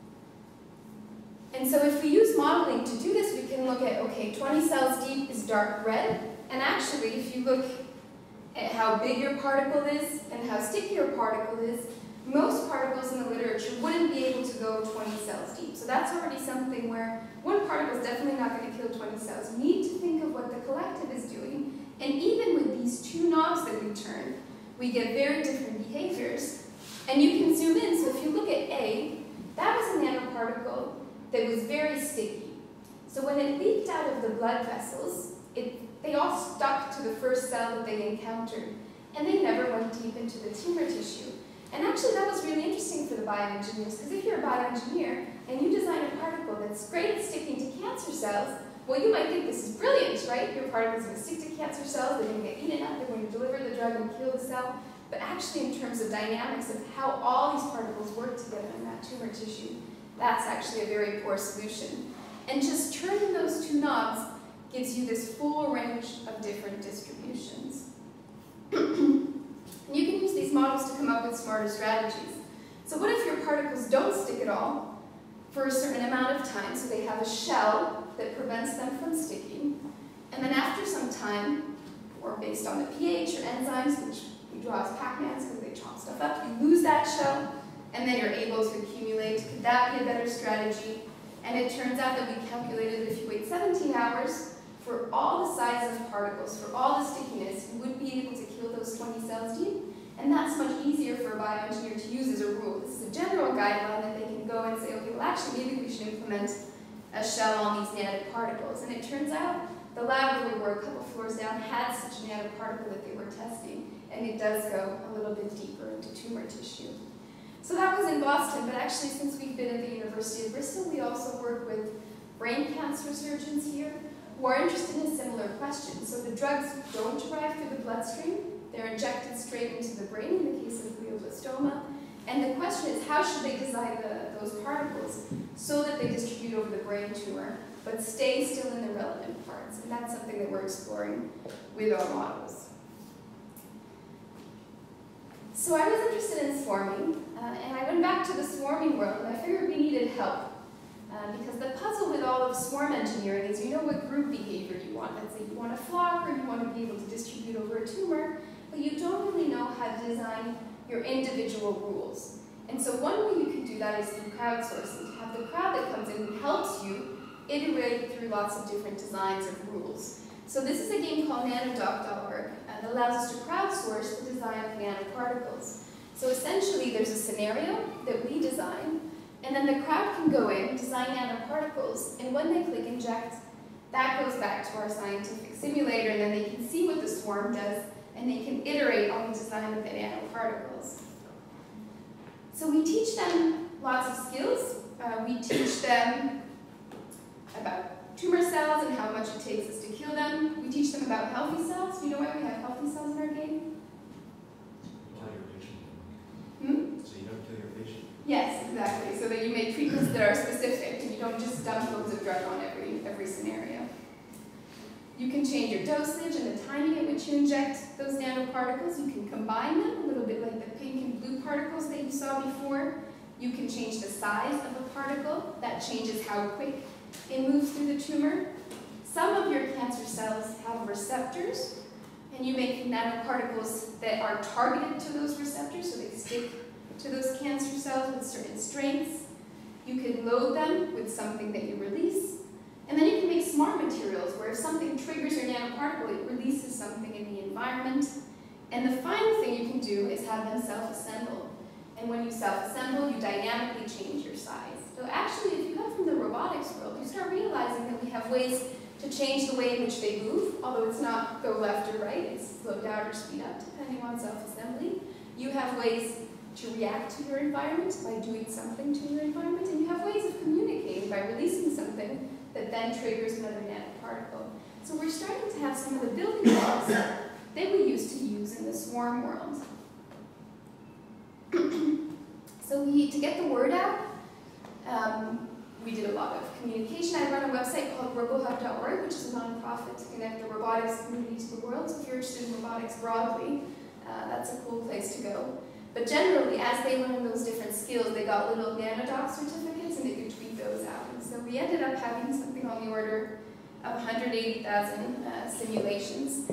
And so if we use modeling to do this, we can look at, okay, twenty cells deep is dark red, and actually if you look at how big your particle is and how sticky your particle is, most particles in the literature wouldn't be able to go twenty cells deep. So that's already something where one particle is definitely not going to kill twenty cells. We need to think of what the collective is doing, and even with these two knobs that we turn, we get very different behaviors. And you can zoom in, so if you look at A, that was a nanoparticle that was very sticky. So when it leaked out of the blood vessels, it, they all stuck to the first cell that they encountered, and they never went deep into the tumor tissue. And actually that was really interesting for the bioengineers, because if you're a bioengineer and you design a particle that's great at sticking to cancer cells, well, you might think this is brilliant, right? Your particle's going to stick to cancer cells, they're going to get eaten up, they're going to deliver the drug and kill the cell. But actually in terms of dynamics of how all these particles work together in that tumor tissue, that's actually a very poor solution. And just turning those two knobs gives you this full range of different distributions. You can use these models to come up with smarter strategies. So what if your particles don't stick at all for a certain amount of time, so they have a shell that prevents them from sticking, and then after some time, or based on the pH or enzymes, which we draw as Pac-Mans because they chop stuff up, you lose that shell, and then you're able to accumulate. Could that be a better strategy? And it turns out that we calculated that if you wait seventeen hours, for all the size of particles, for all the stickiness, you would be able to kill those twenty cells deep. And that's much easier for a bioengineer to use as a rule. This is a general guideline that they can go and say, okay, well actually maybe we should implement a shell on these nanoparticles. And it turns out the lab where we were a couple floors down had such a nanoparticle that they were testing, and it does go a little bit deeper into tumor tissue. So that was in Boston, but actually since we've been at the University of Bristol, we also work with brain cancer surgeons here who are interested in a similar question. So the drugs don't arrive through the bloodstream, they're injected straight into the brain in the case of glioblastoma. And the question is, how should they design the, those particles so that they distribute over the brain tumor, but stay still in the relevant parts? And that's something that we're exploring with our models. So I was interested in swarming, uh, and I went back to the swarming world, and I figured we needed help. Uh, because the puzzle with all of swarm engineering is you know what group behavior you want. Let's say you want a flock, or you want to be able to distribute over a tumor, but you don't really know how to design your individual rules. And so one way you can do that is through crowdsourcing, to have the crowd that comes in who helps you iterate through lots of different designs of rules. So this is a game called nanodoc dot org that allows us to crowdsource the design of nanoparticles. So essentially there's a scenario that we design, and then the crowd can go in, design nanoparticles, and when they click inject, that goes back to our scientific simulator, and then they can see what the swarm does, and they can iterate on the design of the nanoparticles. So we teach them lots of skills. Uh, we teach them about tumor cells and how much it takes us to kill them. We teach them about healthy cells. Do you know why we have healthy cells in our game? Kill your patient. Hmm? So you don't kill your patient. Yes, exactly. So that you make treatments that are specific, and you don't just dump loads of drug on every, every scenario. You can change your dosage and the timing at which you inject. detect those nanoparticles. You can combine them, a little bit like the pink and blue particles that you saw before. You can change the size of a particle. That changes how quick it moves through the tumor. Some of your cancer cells have receptors, and you make nanoparticles that are targeted to those receptors, so they stick to those cancer cells with certain strengths. You can load them with something that you release. And then you can make smart materials, where if something triggers your nanoparticle, it releases something in the environment. And the final thing you can do is have them self-assemble. And when you self-assemble, you dynamically change your size. So actually, if you come from the robotics world, you start realizing that we have ways to change the way in which they move, although it's not go left or right, it's slow down or speed up, depending on self-assembly. You have ways to react to your environment by doing something to your environment, and you have ways of communicating by releasing something that then triggers another nanoparticle. So we're starting to have some of the building blocks that we used to use in the swarm world. So we, to get the word out, um, we did a lot of communication. I run a website called RoboHub dot org, which is a nonprofit to connect the robotics community to the world. So if you're interested in robotics broadly, uh, that's a cool place to go. But generally, as they learned those different skills, they got little nanodoc certificates, and they could tweet those out. And so we ended up having something on the order of one hundred eighty thousand uh, simulations,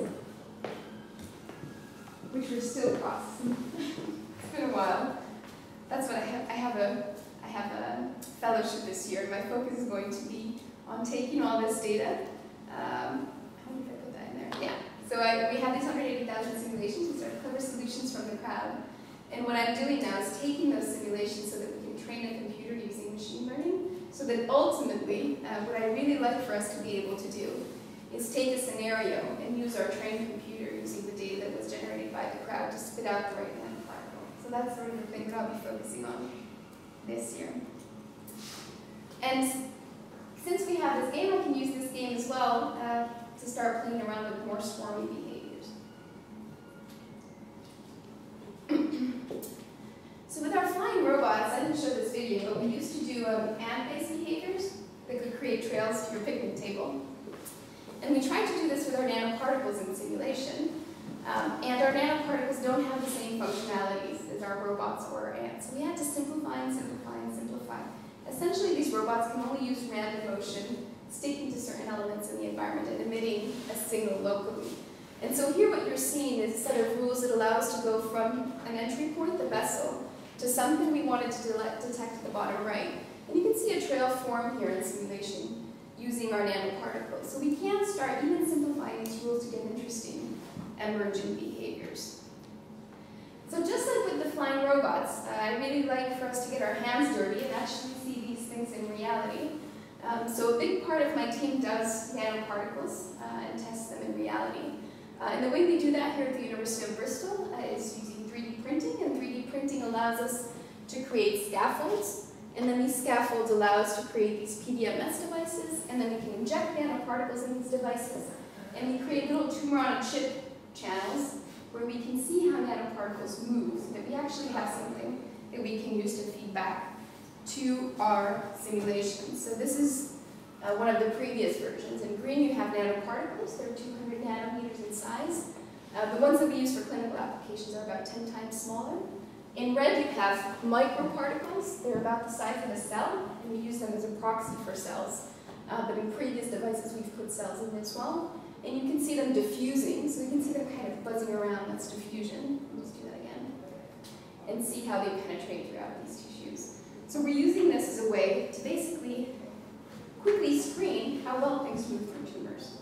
which we're still processing. It's been a while. That's what I have. I have a I have a fellowship this year, and my focus is going to be on taking all this data. Um, how did I put that in there? Yeah. So I, we have these one hundred eighty thousand simulations. These are clever solutions from the crowd. And what I'm doing now is taking those simulations so that we can train a computer using machine learning, so that ultimately, uh, what I really like for us to be able to do is take a scenario and use our trained computer using the data that was generated by the crowd to spit out the right nanoparticle. So that's sort of the thing that I'll be focusing on this year. And since we have this game, I can use this game as well uh, to start playing around with more swarmy behaviors. So with our flying robots, I didn't show this video, but we used to do um, ant-based behaviors that could create trails to your picnic table. And we tried to do this with our nanoparticles in simulation. Um, and our nanoparticles don't have the same functionalities as our robots or our ants. So we had to simplify and simplify and simplify. Essentially, these robots can only use random motion, sticking to certain elements in the environment and emitting a signal locally. And so here what you're seeing is a set of rules that allow us to go from an entry point, the vessel, to something we wanted to detect at the bottom right. And you can see a trail form here in simulation using our nanoparticles. So we can start even simplifying these rules to get interesting emergent behaviors. So just like with the flying robots, uh, I really like for us to get our hands dirty and actually see these things in reality. Um, so a big part of my team does nanoparticles uh, and tests them in reality. Uh, and the way we do that here at the University of Bristol uh, is using three D printing, and three D printing allows us to create scaffolds, and then these scaffolds allow us to create these P D M S devices, and then we can inject nanoparticles in these devices, and we create little tumor-on-a-chip channels where we can see how nanoparticles move, so that we actually have something that we can use to feed back to our simulations. So this is uh, one of the previous versions. In green you have nanoparticles, they're two hundred nanometers in size. Uh, the ones that we use for clinical applications are about ten times smaller. In red you have microparticles, they're about the size of a cell, and we use them as a proxy for cells. Uh, but in previous devices we've put cells in as well. And you can see them diffusing, so you can see them kind of buzzing around, that's diffusion. Let's do that again. And see how they penetrate throughout these tissues. So we're using this as a way to basically quickly screen how well things move through tumors.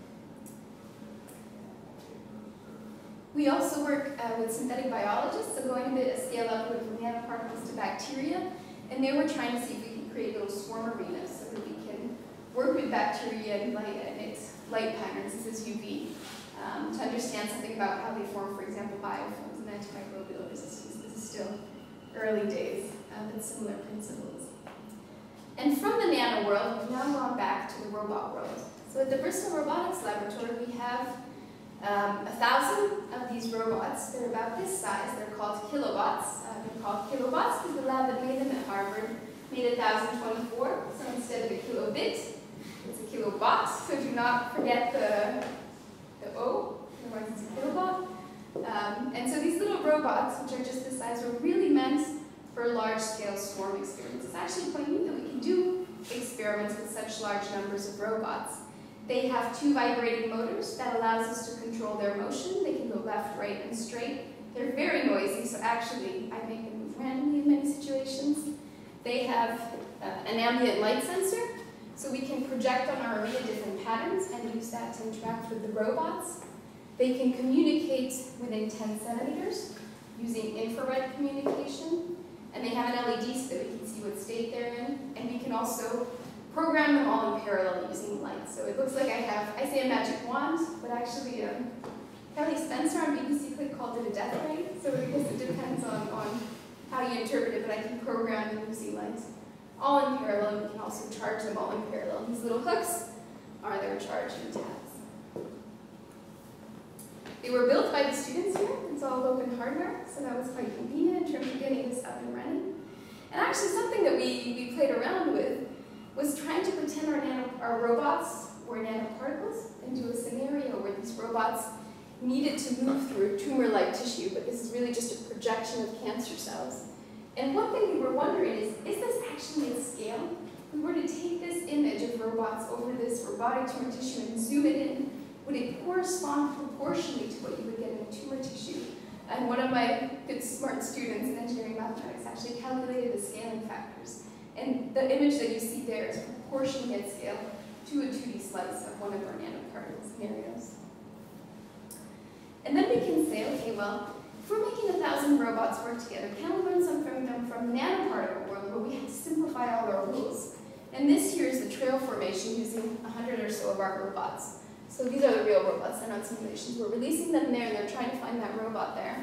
We also work uh, with synthetic biologists, so going a bit a scale up with nanoparticles to bacteria, and they were trying to see if we can create little swarm arenas so that we can work with bacteria and light emit light patterns, this is U V, um, to understand something about how they form, for example, biofilms and antimicrobial resistance. This is still early days, uh, but similar principles. And from the nano world, we've now gone back to the robot world. So at the Bristol Robotics Laboratory, we have um, a thousand of these robots. They're about this size. They're called kilobots. Uh, they're called kilobots because the lab that made them at Harvard made one thousand twenty-four. So instead of a kilobit, it's a kilobot. So do not forget the, the O, otherwise it's a kilobot. Um, and so these little robots, which are just this size, were really meant for large-scale swarm experiments. It's actually quite neat that we can do experiments with such large numbers of robots. They have two vibrating motors that allows us to control their motion. They can go left, right, and straight. They're very noisy, so actually I make them move randomly in many situations. They have uh, an ambient light sensor, so we can project on our array different patterns and use that to interact with the robots. They can communicate within ten centimeters using infrared communication, and they have an L E D so that we can see what state they're in, and we can also program them all in parallel using light. So it looks like I have, I say a magic wand, but actually um, Kelly Spencer on B B C Click called it a death ray, so I guess it depends on, on how you interpret it, but I can program them using light all in parallel. We can also charge them all in parallel. These little hooks are their charging tabs. They were built by the students here. It's all open hardware, so that was quite convenient in terms of getting this up and running. And actually something that we, we played around with was trying to pretend our, nano, our robots were nanoparticles and do a scenario where these robots needed to move through tumor-like tissue, but this is really just a projection of cancer cells. And one thing we were wondering is, is this actually at scale? If we were to take this image of robots over this robotic tumor tissue and zoom it in, would it correspond proportionally to what you would get in a tumor tissue? And one of my good smart students in engineering mathematics actually calculated the scaling factors. And the image that you see there is proportionally at scale to a two D slice of one of our nanoparticle scenarios. And then we can say, okay, well, if we're making a thousand robots work together, can we learn something from them from the nanoparticle world where we have to simplify all our rules? And this here is the trail formation using a hundred or so of our robots. So these are the real robots, they're not simulations. We're releasing them there and they're trying to find that robot there.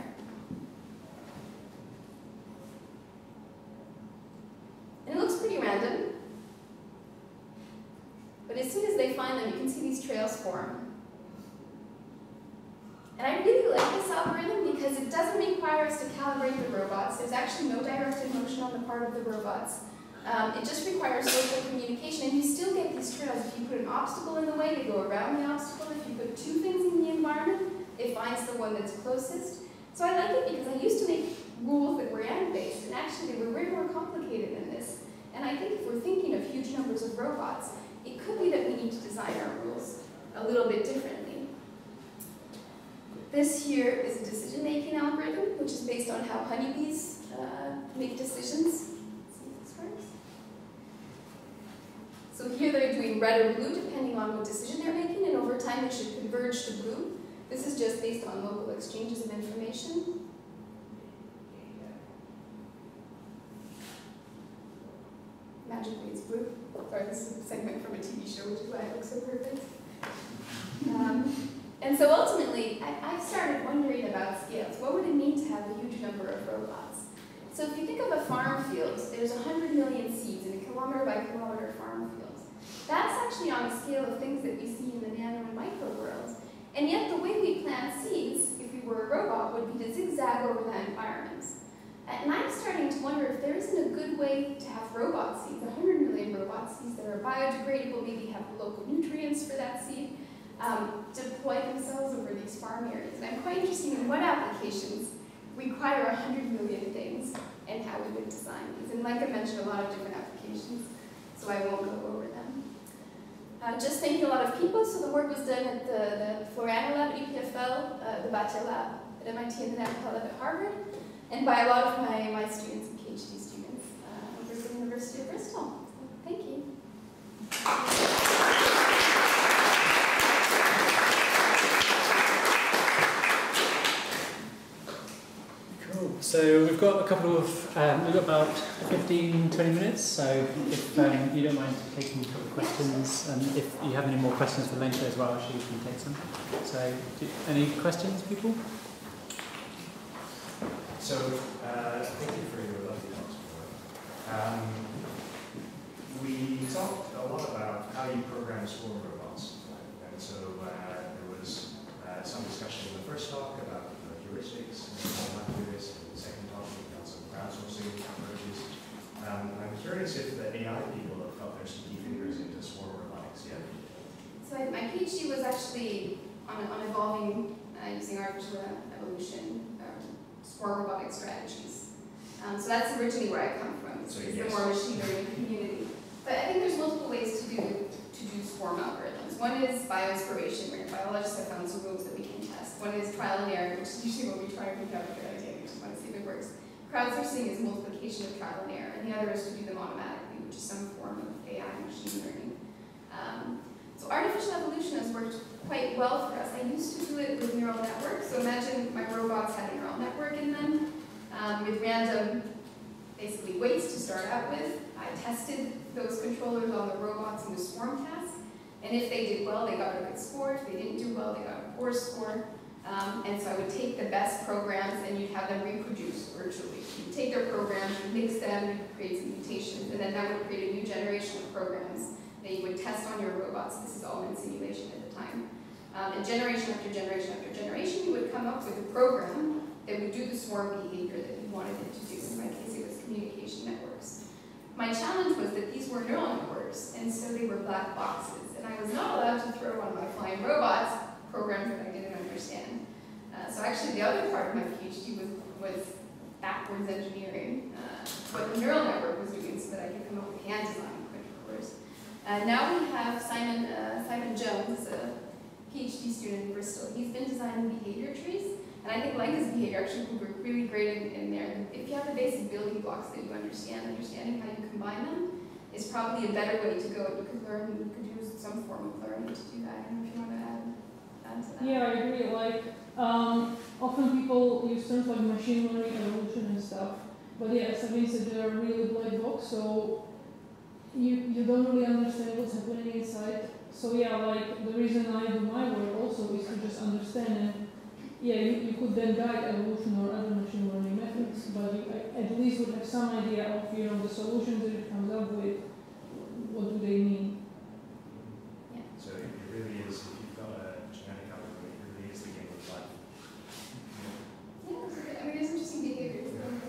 And it looks pretty random. But as soon as they find them, you can see these trails form. And I really like this algorithm because it doesn't require us to calibrate the robots. There's actually no directed motion on the part of the robots. Um, it just requires local communication, and you still get these trails. If you put an obstacle in the way, they go around the obstacle. If you put two things in the environment, it finds the one that's closest. So I like it because I used to make rules that were and-based, and actually they were way more complicated than this. And I think if we're thinking of huge numbers of robots, it could be that we need to design our rules a little bit differently. This here is a decision-making algorithm, which is based on how honeybees uh, make decisions. Let's see if this works. So here they're doing red or blue, depending on what decision they're making, and over time it should converge to blue. This is just based on local exchanges of information. Magically it's blue. Sorry, this is a segment from a T V show, which is why it looks so perfect. Um, And so ultimately, I, I started wondering about scales. What would it mean to have a huge number of robots? So if you think of a farm field, there's one hundred million seeds in a kilometer by kilometer farm field. That's actually on the scale of things that we see in the nano and micro world. And yet the way we plant seeds, if we were a robot, would be to zigzag over that environment. And I'm starting to wonder if there isn't a good way to have robot seeds, one hundred million robot seeds that are biodegradable, maybe have local nutrients for that seed, Um, deploy themselves over these farm areas. And I'm quite interested in what applications require one hundred million things and how we would design these. And like I mentioned, a lot of different applications, so I won't go over them. Uh, just thanking a lot of people. So the work was done at the, the Florana Lab at E P F L, uh, the Batya Lab at M I T, and the Nanoparticle Lab at Harvard, and by a lot of my, my students and PhD students uh, over at the University of Bristol. So, thank you. So we've got a couple of, um, we've got about fifteen, twenty minutes, so if um, you don't mind taking a couple of questions, and if you have any more questions for later as well, actually you can take some. So, do, any questions, people? So, uh, thank you for your lovely talks. Um, we talked a lot about how you program swarm robots, right? And so uh, there was uh, some discussion in the first talk about heuristics and all that theories, and the second talk we got some crowdsourcing approaches. Um, I'm curious if the A I people have got their sticky fingers into swarm robotics yet. So I, my PhD was actually on, on evolving uh, uh, using artificial evolution, um, swarm robotic strategies. Um, so that's originally where I come from, So is yes. the more machine learning community. But I think there's multiple ways to do to do swarm algorithms. One is bioinspiration, where biologists have found some rules that we can test. One is trial and error, which is usually when we try and figure out a good idea, we just want to see if it works. Crowdsourcing is multiplication of trial and error, and the other is to do them automatically, which is some form of A I machine learning. Um, so artificial evolution has worked quite well for us. I used to do it with neural networks. So imagine my robots had a neural network in them um, with random, basically, weights to start out with. I tested those controllers on the robots in the swarm task. And if they did well, they got a good score. If they didn't do well, they got a poor score. Um, and so I would take the best programs and you'd have them reproduce virtually. You'd take their programs, you'd mix them, you'd create some mutations, and then that would create a new generation of programs that you would test on your robots. This is all in simulation at the time. Um, and generation after generation after generation, you would come up with a program that would do the swarm behavior that you wanted it to do. In my case, it was communication networks. My challenge was that these were neural networks, and so they were black boxes. And I was not allowed to throw on my flying robots programs that I didn't understand. Uh, so actually, the other part of my PhD was, was backwards engineering, uh, what the neural network was doing so that I could come up with hand design controllers. Uh, now we have Simon, uh, Simon Jones, a PhD student in Bristol. He's been designing behavior trees, and I think Lenka's behavior actually would work really great in, in there. If you have the basic building blocks that you understand, understanding how you combine them is probably a better way to go. You could learn, you could use some form of learning to do that. I don't know if you want to add, add to that. Yeah, I agree. Like, um, often people use terms like machine learning, evolution, and stuff. But yeah, as Sabine said, they are really black box, so you, you don't really understand what's happening inside. So yeah, like the reason I do my work also is to just understand, and yeah, you, you could then guide evolution or other machine learning methods, but you at least would have some idea of, you know, the solutions that it comes up with, what do they mean. Yeah. So it really is, if you've got a genetic algorithm, it really is the game of life. Yeah, I mean, it's interesting behavior.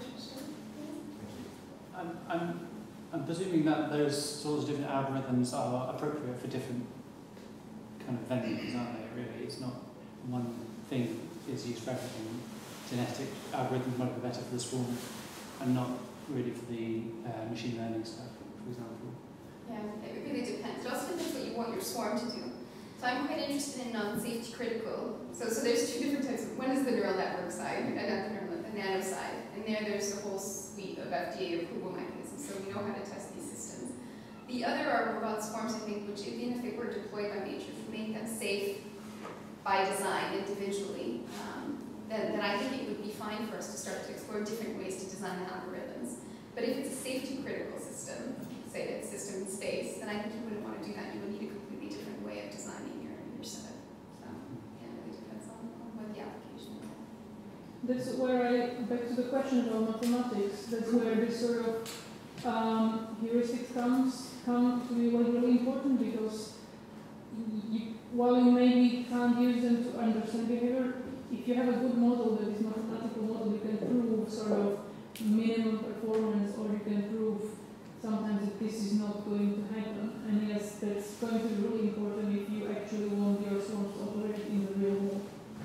I'm, I'm, I'm presuming that those sorts of different algorithms are appropriate for different kind of venues, aren't they, really? It's not one thing is used for everything. Genetic algorithms might be better for the swarm and not really for the uh, machine learning stuff, for example. Yeah, it really depends. It also depends what you want your swarm to do. So I'm quite interested in non-safety critical. So, so there's two different types. One is the neural network side, and not the neural, the nano side. And there, there's a whole suite of F D A approval mechanisms, so we know how to test these systems. The other are robot swarms, I think, which even if they were deployed by nature, to make them safe by design individually, um, then, then I think it would be fine for us to start to explore different ways to design the algorithms. But if it's a safety critical system, say it's system in space, then I think you wouldn't want to do that. You would need a completely different way of designing your, your setup. So yeah, it really depends on, on what the application is. That's where I, back to the question about mathematics, that's where this sort of um, heuristics comes, come to be like really important, because you, while you maybe can't use them to understand behavior, if you have a good model that is mathematical model, you can prove sort of minimum performance, or you can prove sometimes that this is not going to happen. And yes, that's going to be really important if you actually want your swarms to operate in the real world.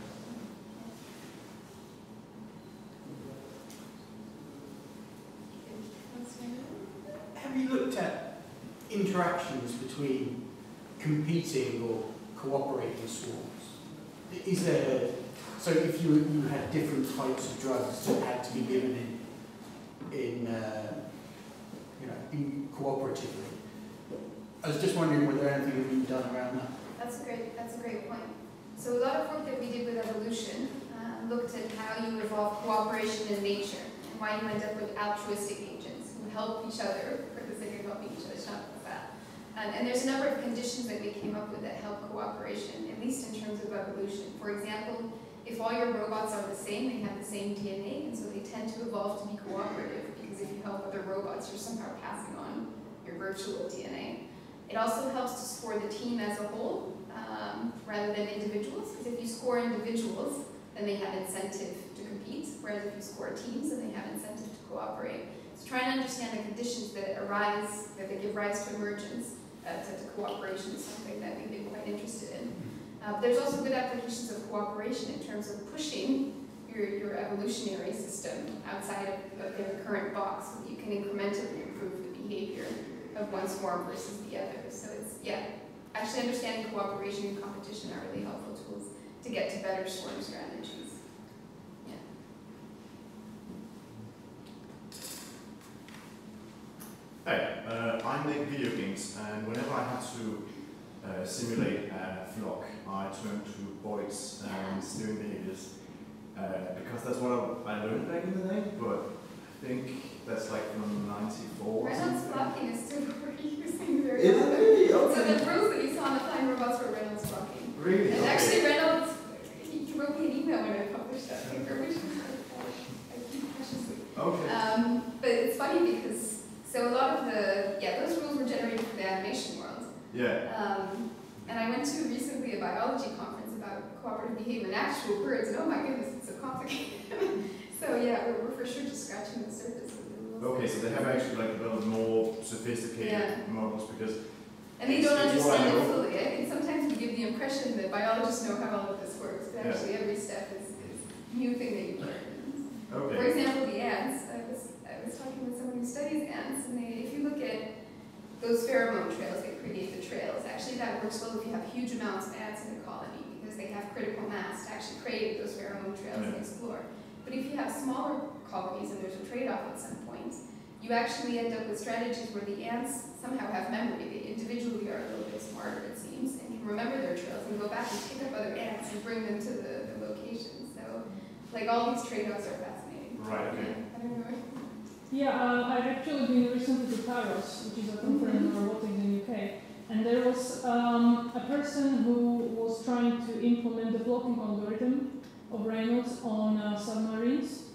Have you looked at interactions between competing or cooperating swarms? Is there, so if you, you had different types of drugs that had to be given in, in uh, you know, in cooperatively, I was just wondering whether anything had been done around that? That's a great, that's a great point. So a lot of work that we did with evolution uh, looked at how you evolve cooperation in nature and why you end up with altruistic agents who help each other for the sake of helping each other, not for that. Um, and there's a number of conditions that we came up with that help cooperation, at least in terms of evolution. For example, if all your robots are the same, they have the same D N A, and so they tend to evolve to be cooperative, because if you help other robots, you're somehow passing on your virtual D N A. It also helps to score the team as a whole, um, rather than individuals, because if you score individuals, then they have incentive to compete, whereas if you score teams, then they have incentive to cooperate. So trying to understand the conditions that arise, that they give rise to emergence, uh, to, to cooperation is something that we've been quite interested in. Uh, there's also good applications of cooperation in terms of pushing your, your evolutionary system outside of, of their current box, so that you can incrementally improve the behavior of one swarm versus the other. So it's, yeah, actually understanding cooperation and competition are really helpful tools to get to better swarm strategies. Yeah. Hey, uh, I make video games, and whenever I have to uh, simulate a flock, I turn to Boyd's um, steering behaviors, uh, because that's what I, I learned back in the day, but I think that's like from ninety-four. Reynolds flocking is still what we're using very Is it often. really? Okay. So the rules that you saw on the flying robots were Reynolds flocking. Really? And Okay. actually Reynolds, he he wrote me an email when I published that paper, which is I keep preciously. Okay. Um, but it's funny because, so a lot of the, yeah, those rules were generated for the animation world. Yeah. Um, and I went to recently a biology conference about cooperative behavior in actual birds, and oh my goodness, it's so complicated. So yeah, we're, we're for sure just scratching the surface of the rules. Okay, so they have actually like developed more sophisticated Yeah. models because. And they don't It's- it's what I understand it know. fully. I think sometimes we give the impression that biologists know how all of this works, but Yeah. actually every step is, is a new thing that you learn. For Okay. example, the ants. I was I was talking with someone who studies ants, and they, if you look at those pheromone trails that create the trails, actually that works well if you have huge amounts of ants in a colony, because they have critical mass to actually create those pheromone trails and Yeah. explore. But if you have smaller colonies and there's a trade-off at some point, you actually end up with strategies where the ants somehow have memory. They individually are a little bit smarter, it seems, and can remember their trails and go back and pick up other ants and bring them to the, the location. So, like, all these trade-offs are fascinating. Right, okay. Yeah, I don't know. Yeah, uh, I've actually been recently to Paros, which is a conference on robotics in the U K, and there was um, a person who was trying to implement the blocking algorithm of Reynolds on uh, submarines.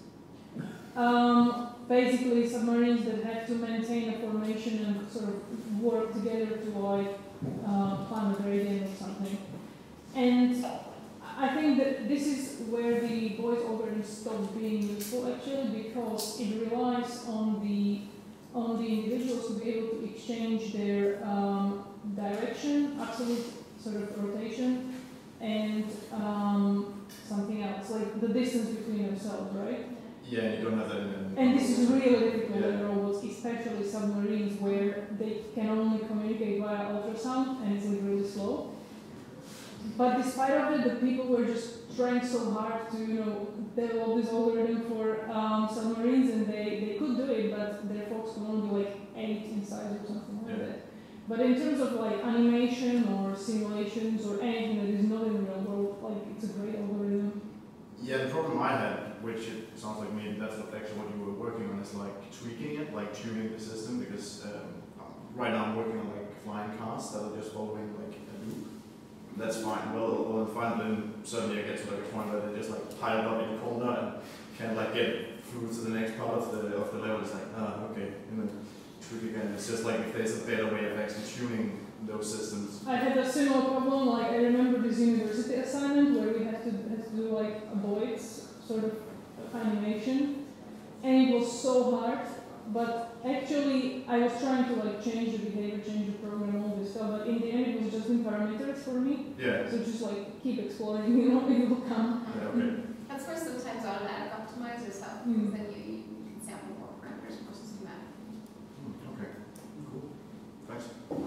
Um, basically, submarines that have to maintain a formation and sort of work together to like uh, climb a gradient or something. And I think that this is where the Boyd's algorithm stops being useful actually, because it relies on the on the individuals to be able to exchange their um, direction, absolute sort of rotation, and um, something else, like the distance between themselves, right? Yeah, and you don't have that in. in And this is really difficult in Yeah. robots, especially submarines, where they can only communicate via ultrasound, and it's like really slow. But despite of it, the people were just trying so hard to, you know, develop this algorithm for um, submarines, and they, they could do it, but their folks could only do like eight in size or something like Yeah. that. But in terms of like animation or simulations or anything that is not in the real world, like it's a great algorithm. Yeah, the problem I had, which it sounds like maybe that's what actually what you were working on, is like tweaking it, like tuning the system, because um, right now I'm working on like flying cars that are just following like a loop. That's fine. Well, well, fine. Then suddenly I get to like a point where they just like pile up in a corner and can't like get through to the next part of the of the level. It's like, ah, okay, and then tweak again. It's just like if there's a better way of actually tuning those systems. I had a similar problem. Like I remember this university assignment where we had to had to do like a Boyd's sort of animation, and it was so hard. But actually, I was trying to like change the behavior, change the program, all this stuff. But in the end, it was just in parameters for me. Yeah. So just like keep exploring, you know, it will come. Yeah, okay. That's where sometimes automatic optimizers help, Mm. because then you, you can sample more parameters more systematically. Hmm, okay. Cool. Thanks.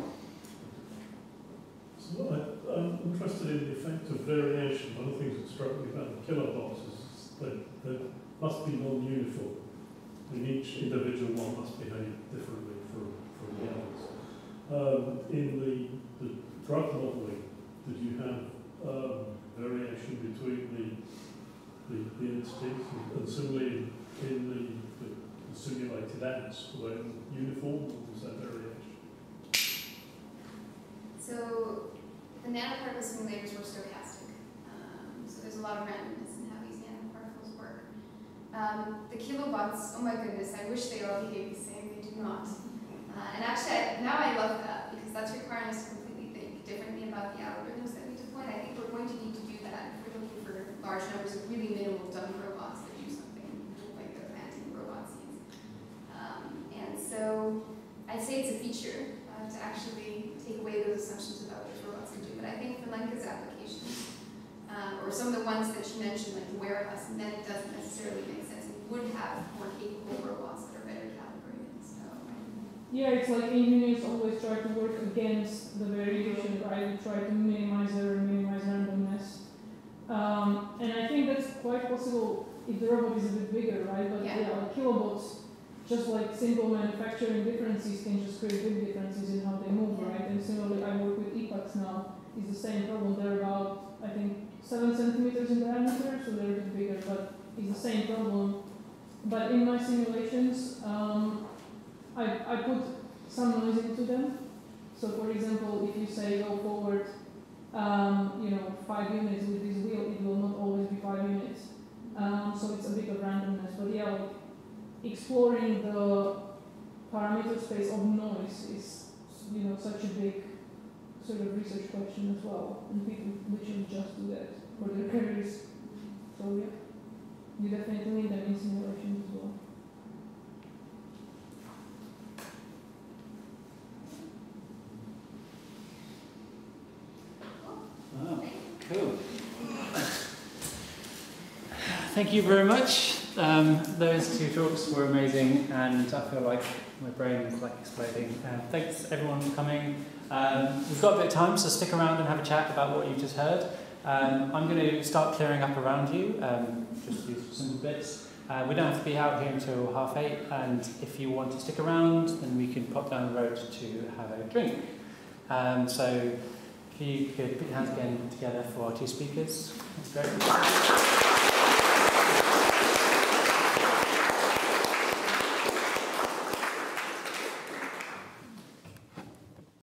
So I, I'm interested in the effect of variation. One of the things that struck me about the killer boxes is that they must be non-uniform. And each individual one must behave differently from, from the others. Um, in the, the drug modelling, did you have um, variation between the, the, the entities? And, and similarly, in the, the, the simulated ants, were they uniform or was that variation? So the nanoparticle simulators were stochastic. Um, so there's a lot of randomness in how these nanoparticles work. Um, the kilobots, oh my goodness, I wish they all behaved the same. They do not. Uh, and actually, I, now I love that, because that's requiring us to completely think differently about the algorithms that we deploy. I think we're going to need to do that if we're looking for large numbers of really minimal dumb robots that do something like the planting robot scenes. Um, and so I'd say it's a feature uh, to actually take away those assumptions about what robots can do. But I think for Lenka's applications, some of the ones that she mentioned, like the warehouse, and then it doesn't necessarily make sense. We would have more capable robots that are better calibrated. So. Yeah, it's like engineers always try to work against the variation, right? We try to minimize error, minimize randomness. Um, and I think that's quite possible if the robot is a bit bigger, right? But yeah, yeah, like kilobots, just like simple manufacturing differences can just create big differences in how they move, right? And similarly, I work with E PACs now. It's the same problem. They're about, I think, seven centimeters in diameter, so they're a bit bigger, but it's the same problem. But in my simulations, um, I, I put some noise into them. So for example, if you say go forward, um, you know, five units with this wheel, it will not always be five units. Um, so it's a bit of randomness. But yeah, like exploring the parameter space of noise is, you know, such a big sort of research question as well. And people literally just do that for their careers. So yeah, you definitely need them in simulations as well. Oh, cool. Thank you very much. Um, those two talks were amazing, and I feel like my brain is like exploding. Uh, thanks everyone for coming. Um, we've got a bit of time, so stick around and have a chat about what you just heard. Um, I'm going to start clearing up around you, um, just do some simple bits. Uh, we don't have to be out here until half eight, and if you want to stick around, then we can pop down the road to have a drink. Um, so if you could put your hands again together for our two speakers, that's great.